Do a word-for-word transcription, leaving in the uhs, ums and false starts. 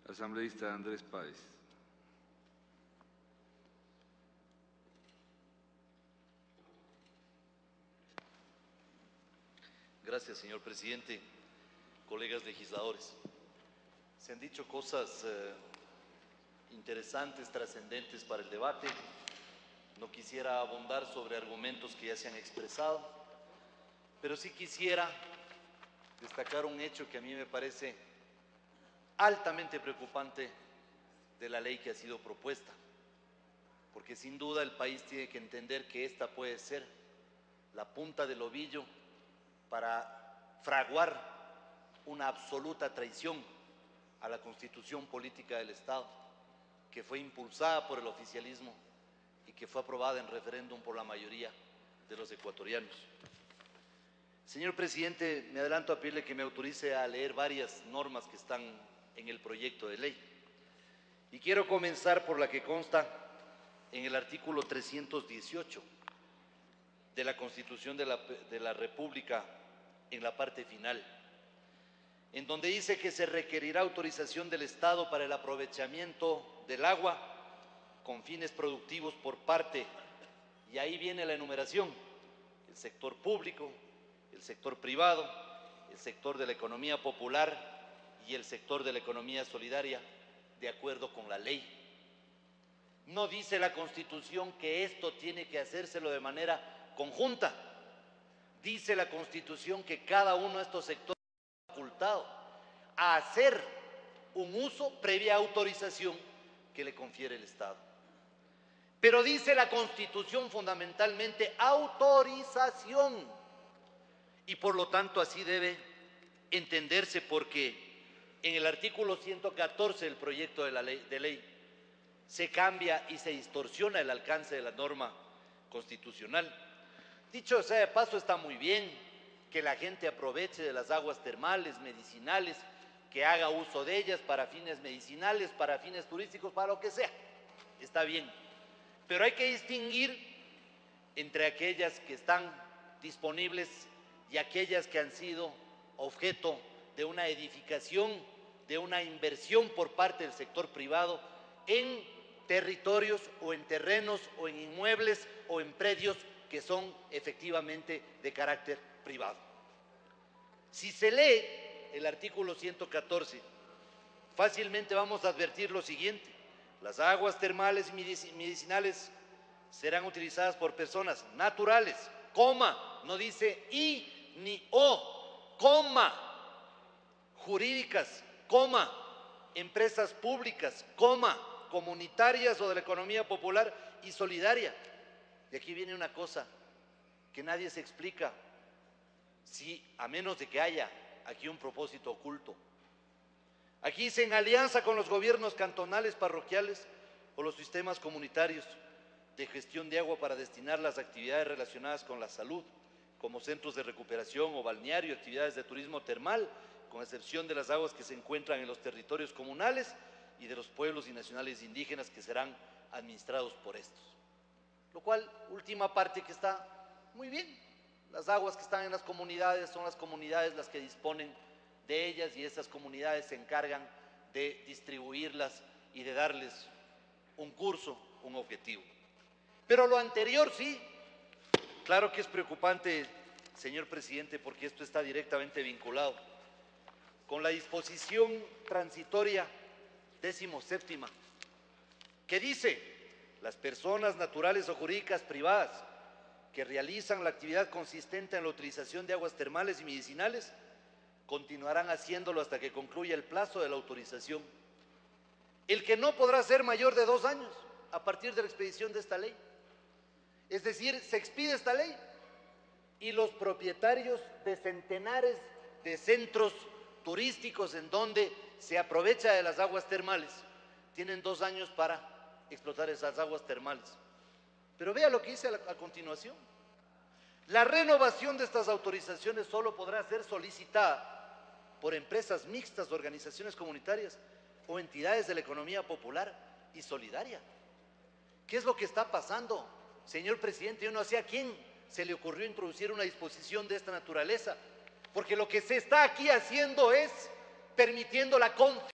Asambleísta Andrés Páez. Gracias, señor presidente. Colegas legisladores, se han dicho cosas eh, interesantes, trascendentes para el debate. No quisiera abundar sobre argumentos que ya se han expresado, pero sí quisiera destacar un hecho que a mí me parece altamente preocupante de la ley que ha sido propuesta, porque sin duda el país tiene que entender que esta puede ser la punta del ovillo para fraguar una absoluta traición a la Constitución política del Estado, que fue impulsada por el oficialismo y que fue aprobada en referéndum por la mayoría de los ecuatorianos. Señor presidente, me adelanto a pedirle que me autorice a leer varias normas que están en el proyecto de ley. Y quiero comenzar por la que consta en el artículo trescientos dieciocho de la Constitución de la, de la República, en la parte final, en donde dice que se requerirá autorización del Estado para el aprovechamiento del agua con fines productivos por parte, y ahí viene la enumeración, el sector público, el sector privado, el sector de la economía popular y el sector de la economía solidaria, de acuerdo con la ley. No dice la Constitución que esto tiene que hacérselo de manera conjunta. Dice la Constitución que cada uno de estos sectores está facultado a hacer un uso previa autorización que le confiere el Estado. Pero dice la Constitución fundamentalmente autorización, y por lo tanto así debe entenderse, porque en el artículo ciento catorce del proyecto de la ley, de ley se cambia y se distorsiona el alcance de la norma constitucional. Dicho sea de paso, está muy bien que la gente aproveche de las aguas termales, medicinales, que haga uso de ellas para fines medicinales, para fines turísticos, para lo que sea. Está bien. Pero hay que distinguir entre aquellas que están disponibles y aquellas que han sido objeto de una edificación, de una inversión por parte del sector privado en territorios o en terrenos o en inmuebles o en predios que son efectivamente de carácter privado. Si se lee el artículo ciento catorce, fácilmente vamos a advertir lo siguiente: las aguas termales y medicinales serán utilizadas por personas naturales, coma, no dice y ni o, coma, jurídicas, coma, empresas públicas, coma, comunitarias o de la economía popular y solidaria. Y aquí viene una cosa que nadie se explica, si a menos de que haya aquí un propósito oculto. Aquí dice: en alianza con los gobiernos cantonales, parroquiales o los sistemas comunitarios de gestión de agua para destinar las actividades relacionadas con la salud, como centros de recuperación o balneario, actividades de turismo termal, con excepción de las aguas que se encuentran en los territorios comunales y de los pueblos y nacionales indígenas que serán administrados por estos. Lo cual, última parte que está muy bien, las aguas que están en las comunidades son las comunidades las que disponen de ellas, y esas comunidades se encargan de distribuirlas y de darles un curso, un objetivo. Pero lo anterior sí, claro que es preocupante, señor presidente, porque esto está directamente vinculado con la disposición transitoria décimo séptima, que dice: las personas naturales o jurídicas privadas que realizan la actividad consistente en la utilización de aguas termales y medicinales continuarán haciéndolo hasta que concluya el plazo de la autorización, el que no podrá ser mayor de dos años a partir de la expedición de esta ley. Es decir, se expide esta ley y los propietarios de centenares de centros turísticos en donde se aprovecha de las aguas termales tienen dos años para explotar esas aguas termales. Pero vea lo que dice a, a continuación: la renovación de estas autorizaciones solo podrá ser solicitada por empresas mixtas, organizaciones comunitarias o entidades de la economía popular y solidaria. ¿Qué es lo que está pasando, señor presidente? Yo no sé a quién se le ocurrió introducir una disposición de esta naturaleza, porque lo que se está aquí haciendo es permitiendo la confianza